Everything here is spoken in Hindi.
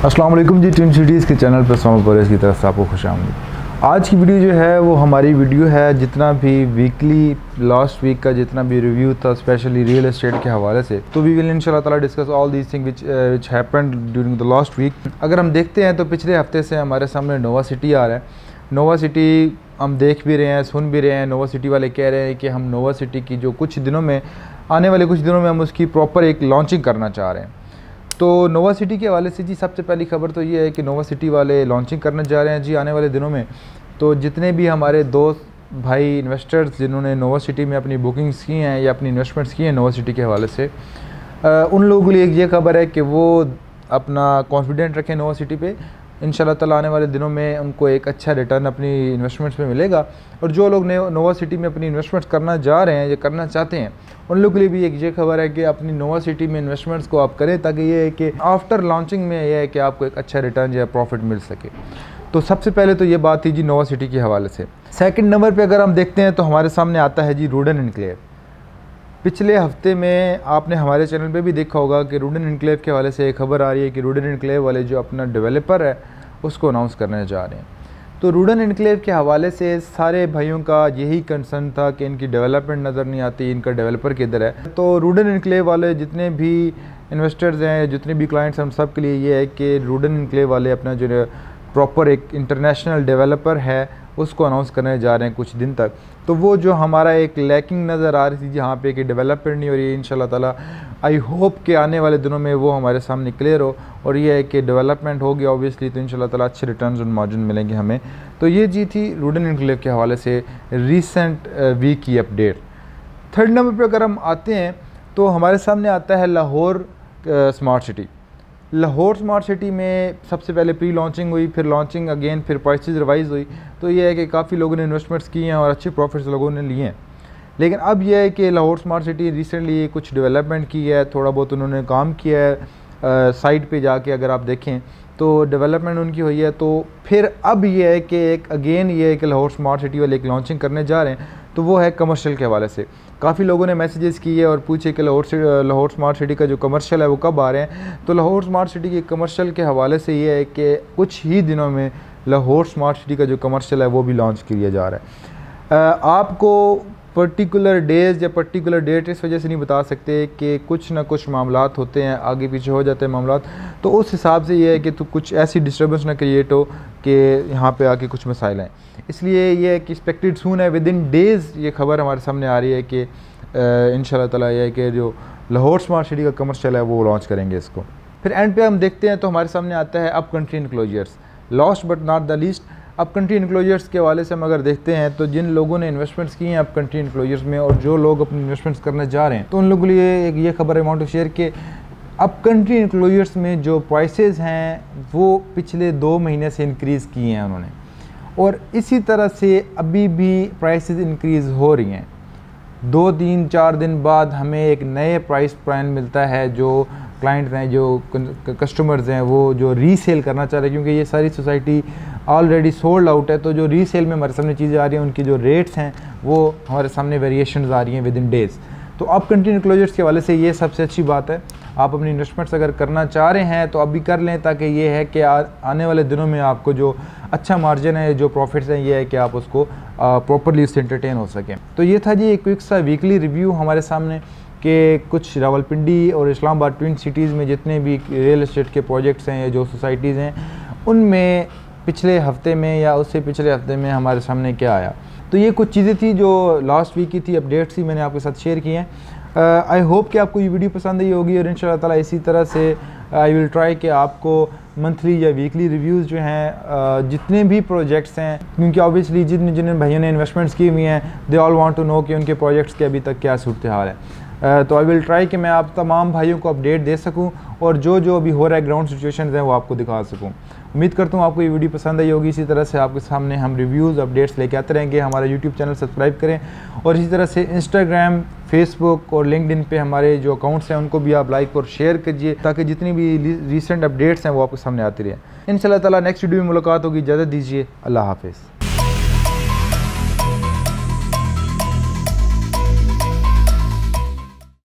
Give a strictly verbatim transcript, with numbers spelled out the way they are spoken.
अस्सलाम वालेकुम जी, ट्विन सिटीज़ के चैनल पर सोमा परेश की तरफ से आपको खुशामदीद। आज की वीडियो जो है वो हमारी वीडियो है जितना भी वीकली लास्ट वीक का जितना भी रिव्यू था स्पेशली रियल एस्टेट के हवाले से, तो वी विल इंशाल्लाह ताला discuss all these thing which which happened during the last week. अगर हम देखते हैं तो पिछले हफ्ते से हमारे सामने नोवा सिटी आ रहा है। नोवा सिटी हम देख भी रहे हैं, सुन भी रहे हैं। नोवा सिटी वाले कह रहे हैं कि हम नोवा सिटी की जो कुछ दिनों में आने वाले कुछ दिनों में हम उसकी प्रॉपर एक लॉन्चिंग करना चाह रहे हैं। तो नोवा सिटी के हवाले से जी सबसे पहली खबर तो ये है कि नोवा सिटी वाले लॉन्चिंग करने जा रहे हैं जी आने वाले दिनों में। तो जितने भी हमारे दोस्त भाई इन्वेस्टर्स जिन्होंने नोवा सिटी में अपनी बुकिंग्स की हैं या अपनी इन्वेस्टमेंट्स की हैं नोवा सिटी के हवाले से, आ, उन लोगों के लिए एक ये खबर है कि वो अपना कॉन्फिडेंट रखें नोवा सिटी पे। इंशाल्लाह ताला आने वाले दिनों में उनको एक अच्छा रिटर्न अपनी इन्वेस्टमेंट्स में मिलेगा। और जो लोग नोवा सिटी में अपनी इन्वेस्टमेंट्स करना जा रहे हैं या करना चाहते हैं उन लोगों के लिए भी एक ये खबर है कि अपनी नोवा सिटी में इन्वेस्टमेंट्स को आप करें, ताकि ये है कि आफ्टर लॉन्चिंग में ये है कि आपको एक अच्छा रिटर्न या प्रॉफिट मिल सके। तो सबसे पहले तो ये बात थी जी नोवा सिटी के हवाले से। सेकंड नंबर पे अगर हम देखते हैं तो हमारे सामने आता है जी रूडन एनक्लेव। पिछले हफ्ते में आपने हमारे चैनल पे भी देखा होगा कि रूडन एनक्लेव के हवाले से एक खबर आ रही है कि रूडन एनक्लेव वाले जो अपना डेवलपर है उसको अनाउंस करने जा रहे हैं। तो रूडन एनक्लेव के हवाले से सारे भाइयों का यही कंसर्न था कि इनकी डेवलपमेंट नज़र नहीं आती, इनका डेवलपर किधर है। तो रूडन एनक्लेव वाले जितने भी इन्वेस्टर्स हैं, जितने भी क्लाइंट्स हैं, हम सब के लिए ये है कि रूडन एनक्लेव वाले अपना जो प्रॉपर एक इंटरनेशनल डेवलपर है उसको अनाउंस करने जा रहे हैं कुछ दिन तक। तो वो जो हमारा एक लैकिंग नज़र आ रही थी जहाँ पे कि डेवलपमेंट नहीं हो रही है, इंशाल्लाह ताला आई होप कि आने वाले दिनों में वो हमारे सामने क्लियर हो और ये है कि डेवलपमेंट हो गया ऑब्वियसली, तो इंशाल्लाह ताला अच्छे रिटर्न्स और मार्जिन मिलेंगे हमें। तो ये जी थी रूडन एनक्लेव के हवाले से रीसेंट वीक की अपडेट। थर्ड नंबर पर अगर हम आते हैं तो हमारे सामने आता है Lahore smart city. Lahore smart city में सबसे पहले प्री लॉन्चिंग हुई, फिर लॉन्चिंग अगेन, फिर प्राइसेस रिवाइज हुई। तो ये है कि काफ़ी लोगों ने इन्वेस्टमेंट्स की हैं और अच्छे प्रॉफिट्स लोगों ने लिए हैं। लेकिन अब यह है कि लाहौर स्मार्ट सिटी रिसेंटली कुछ डेवलपमेंट की है, थोड़ा बहुत उन्होंने काम किया है साइट पे जाके अगर आप देखें तो डेवलपमेंट उनकी हुई है। तो फिर अब ये है कि एक अगेन ये है कि लाहौर स्मार्ट सिटी वाले एक लॉन्चिंग करने जा रहे हैं, तो वो है कमर्शियल के हवाले से। काफ़ी लोगों ने मैसेजेस किए और पूछे कि लाहौर लाहौर स्मार्ट सिटी का जो कमर्शियल है वो कब आ रहे हैं। तो लाहौर स्मार्ट सिटी के कमर्शियल के हवाले से ये है कि कुछ ही दिनों में लाहौर स्मार्ट सिटी का जो कमर्शियल है वो भी लॉन्च किया जा रहा है। आपको पर्टिकुलर डेज़ या पर्टिकुलर डेट इस वजह से नहीं बता सकते कि कुछ ना कुछ मामलात होते हैं, आगे पीछे हो जाते हैं मामलात। तो उस हिसाब से ये है कि तो कुछ ऐसी डिस्टर्बेंस ना क्रिएट हो कि यहाँ पे आके कुछ मसाइल हैं। इसलिए ये है कि एक्सपेक्टेड सून है, विद इन डेज़ ये खबर हमारे सामने आ रही है कि इंशाल्लाह ताला ये है कि जो लाहौर स्मार्ट सिटी का कमर्शियल है वो लॉन्च करेंगे इसको। फिर एंड पे हम देखते हैं तो हमारे सामने आता है up country enclosures. Last but not the least, up country enclosures के हवाले से हम अगर देखते हैं तो जिन लोगों ने इन्वेस्टमेंट्स की हैं अप कंट्री इनक्लोजर्स में और जो लोग अपनी इन्वेस्टमेंट्स करने जा रहे हैं, तो उन लोगों के लिए एक ये खबर है वांट टू शेयर कि अप कंट्री इनक्लोजर्स में जो प्राइसेस हैं वो पिछले दो महीने से इंक्रीज़ किए हैं उन्होंने, और इसी तरह से अभी भी प्राइसेस इंक्रीज़ हो रही हैं। दो तीन चार दिन बाद हमें एक नए प्राइस प्लान मिलता है जो क्लाइंट्स हैं, जो कस्टमर्स हैं, वो जो रीसेल करना चाह रहे हैं, क्योंकि ये सारी सोसाइटी ऑलरेडी सोल्ड आउट है। तो जो रीसेल में हमारे सामने चीज़ें आ रही हैं उनकी जो रेट्स हैं वो हमारे सामने वेरिएशंस आ रही हैं विद इन डेज़। तो अब कंटिन्यू क्लोजर्स के हवाले से ये सबसे अच्छी बात है। आप अपनी इन्वेस्टमेंट्स अगर करना चाह रहे हैं तो अभी कर लें, ताकि ये है कि आ, आने वाले दिनों में आपको जो अच्छा मार्जिन है, जो प्रॉफिट्स हैं, ये है कि आप उसको प्रॉपरली उससे एंटरटेन हो सकें। तो ये था जी एक क्विक सा वीकली रिव्यू हमारे सामने कि कुछ रावलपिंडी और इस्लामाबाद ट्विन सिटीज़ में जितने भी रियल एस्टेट के प्रोजेक्ट्स हैं या जो सोसाइटीज़ हैं उनमें पिछले हफ्ते में या उससे पिछले हफ्ते में हमारे सामने क्या आया। तो ये कुछ चीज़ें थी जो लास्ट वीक की थी, अपडेट्स थी, मैंने आपके साथ शेयर की हैं। आई होप कि आपको ये वीडियो पसंद आई होगी और इंशाल्लाह ताला इसी तरह से आई विल ट्राई कि आपको मंथली या वीकली रिव्यूज़ जो हैं uh, जितने भी प्रोजेक्ट्स हैं, क्योंकि ऑब्वियसली जिन जिन भाइयों ने इन्वेस्टमेंट्स की हुई हैं they all want to know कि उनके प्रोजेक्ट्स के अभी तक क्या सूरत हाल है। uh, तो आई विल ट्राई कि मैं आप तमाम भाइयों को अपडेट दे सकूं और जो जो अभी हो रहा है ग्राउंड सिचुएशन हैं वो आपको दिखा सकूं। उम्मीद करता हूँ आपको ये वीडियो पसंद आई होगी। इसी तरह से आपके सामने हम रिव्यूज़ अपडेट्स लेके आते रहेंगे। हमारा यूट्यूब चैनल सब्सक्राइब करें और इसी तरह से इंस्टाग्राम, फेसबुक और लिंक्डइन पे हमारे जो अकाउंट्स हैं उनको भी आप लाइक और शेयर कीजिए, ताकि जितनी भी रीसेंट अपडेट्स हैं वो आपके सामने आती रहे। इंशाल्लाह ताला नेक्स्ट वीडियो में मुलाकात होगी। इजाज़त दीजिए, अल्लाह हाफिज़।